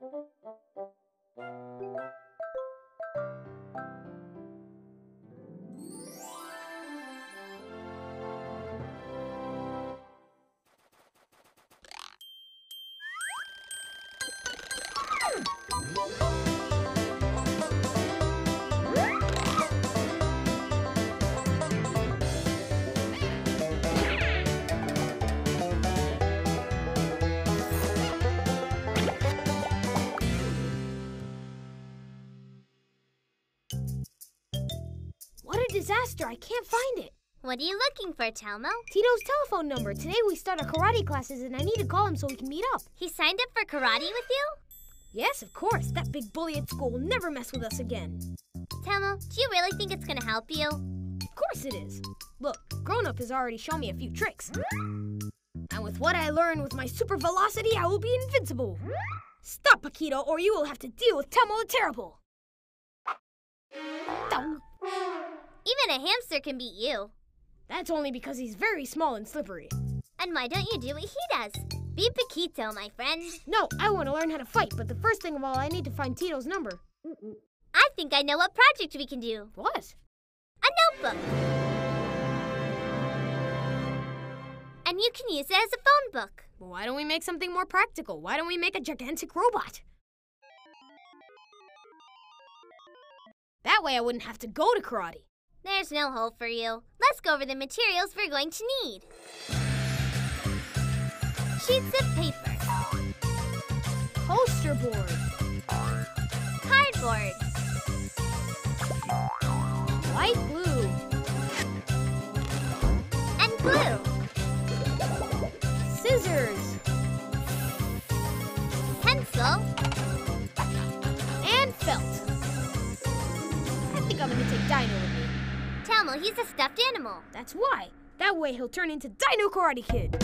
What a disaster! I can't find it. What are you looking for, Telmo? Tito's telephone number. Today we start our karate classes and I need to call him so we can meet up. He signed up for karate with you? Yes, of course. That big bully at school will never mess with us again. Telmo, do you really think it's gonna help you? Of course it is. Look, Grown-Up has already shown me a few tricks. And with what I learned with my super velocity, I will be invincible. Stop, Paquito, or you will have to deal with Telmo the Terrible. Even a hamster can beat you. That's only because he's very small and slippery. And why don't you do what he does? Be Paquito, my friend. No, I want to learn how to fight, but the first thing of all, I need to find Tito's number. I think I know what project we can do. What? A notebook. And you can use it as a phone book. Well, why don't we make something more practical? Why don't we make a gigantic robot? That way I wouldn't have to go to karate. There's no hope for you. Let's go over the materials we're going to need. Sheets of paper. Poster board. Cardboard. White glue. And glue. Scissors. Pencil. And felt. I think I'm going to take Dino with me. Telmo, he's a stuffed animal. That's why. That way he'll turn into Dino Karate Kid.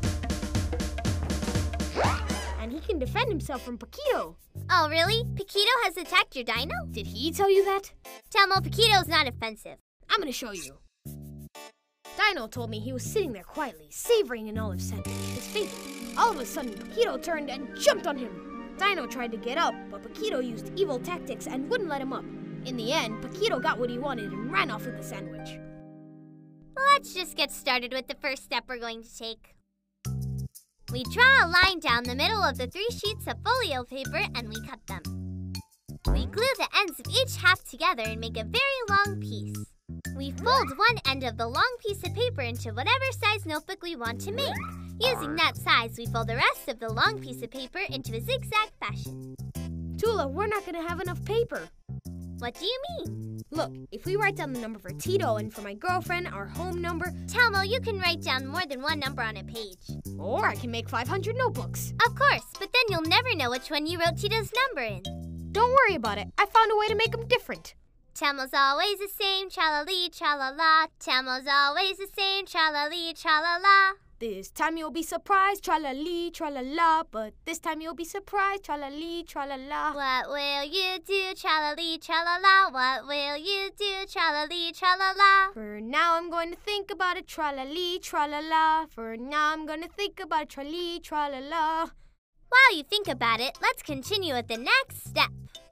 And he can defend himself from Paquito. Oh, really? Paquito has attacked your dino? Did he tell you that? Telmo, Paquito's not offensive. I'm going to show you. Dino told me he was sitting there quietly, savoring an olive sandwich, his favorite. All of a sudden, Paquito turned and jumped on him. Dino tried to get up, but Paquito used evil tactics and wouldn't let him up. In the end, Paquito got what he wanted and ran off with the sandwich. Let's just get started with the first step we're going to take. We draw a line down the middle of the 3 sheets of folio paper and we cut them. We glue the ends of each half together and make a very long piece. We fold one end of the long piece of paper into whatever size notebook we want to make. Using that size, we fold the rest of the long piece of paper into a zigzag fashion. Tula, we're not going to have enough paper. What do you mean? Look, if we write down the number for Tito and for my girlfriend, our home number... Telmo, you can write down more than one number on a page. Or I can make 500 notebooks. Of course, but then you'll never know which one you wrote Tito's number in. Don't worry about it. I found a way to make them different. Telmo's always the same, tra-la-lee, tra-la-la. Telmo's always the same, tra-la-lee, tra-la-la. This time you'll be surprised, tra-la-lee, tra-la-la. But this time you'll be surprised, tra-la-lee, tra-la-la. What will you do, tra-la-lee, tra-la-la? What will you do, tra-la-lee, tra-la-la? For now I'm going to think about it, tra-la-lee, tra-la-la. For now I'm going to think about it, tra-lee, tra-la-la. While you think about it, let's continue with the next step.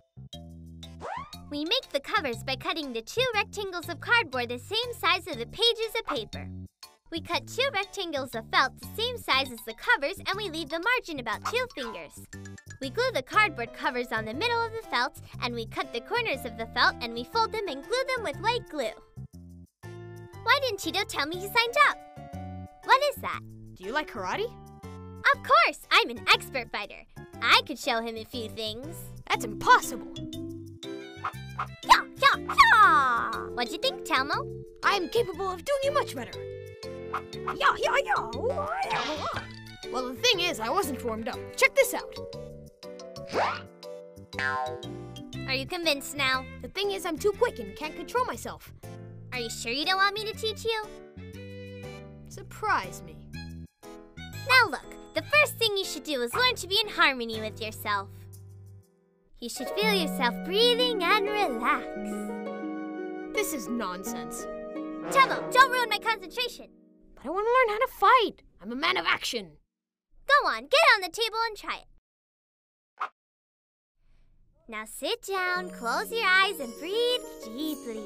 We make the covers by cutting the 2 rectangles of cardboard the same size as the pages of paper. We cut 2 rectangles of felt the same size as the covers and we leave the margin about 2 fingers. We glue the cardboard covers on the middle of the felt and we cut the corners of the felt and we fold them and glue them with white glue. Why didn't Tito tell me he signed up? What is that? Do you like karate? Of course! I'm an expert fighter. I could show him a few things. That's impossible. Yeah, yeah, yeah! What'd you think, Telmo? I am capable of doing it much better. Yeah, yeah, yeah. Well, the thing is, I wasn't warmed up. Check this out. Are you convinced now? The thing is, I'm too quick and can't control myself. Are you sure you don't want me to teach you? Surprise me. Now look, the first thing you should do is learn to be in harmony with yourself. You should feel yourself breathing and relax. This is nonsense. Telmo, don't ruin my concentration. But I want to learn how to fight. I'm a man of action. Go on, get on the table and try it. Now sit down, close your eyes, and breathe deeply.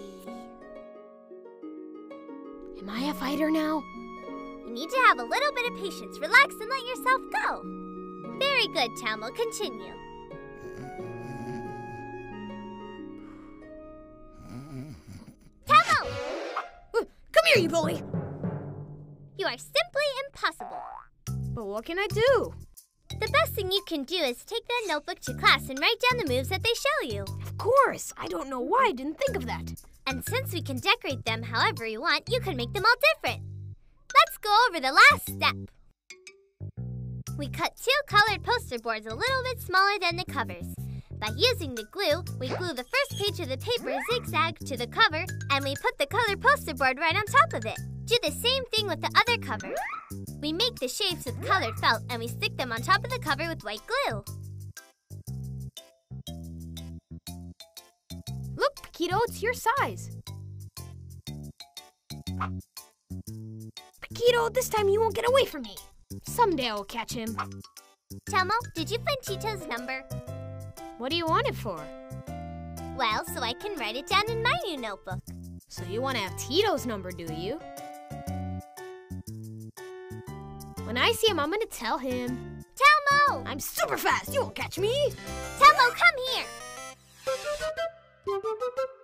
Am I a fighter now? You need to have a little bit of patience. Relax and let yourself go. Very good, Telmo. Continue. Telmo! Come here, you bully! You are simply impossible. But what can I do? The best thing you can do is take that notebook to class and write down the moves that they show you. Of course! I don't know why I didn't think of that. And since we can decorate them however you want, you can make them all different. Let's go over the last step. We cut 2 colored poster boards a little bit smaller than the covers. By using the glue, we glue the first page of the paper zigzag to the cover, and we put the colored poster board right on top of it. Do the same thing with the other cover. We make the shapes with colored felt, and we stick them on top of the cover with white glue. Look, Paquito, it's your size. Paquito, this time you won't get away from me. Someday I'll catch him. Telmo, did you find Tito's number? What do you want it for? Well, so I can write it down in my new notebook. So you want to have Tito's number, do you? When I see him, I'm going to tell him. Telmo! I'm super fast. You won't catch me. Telmo, come here!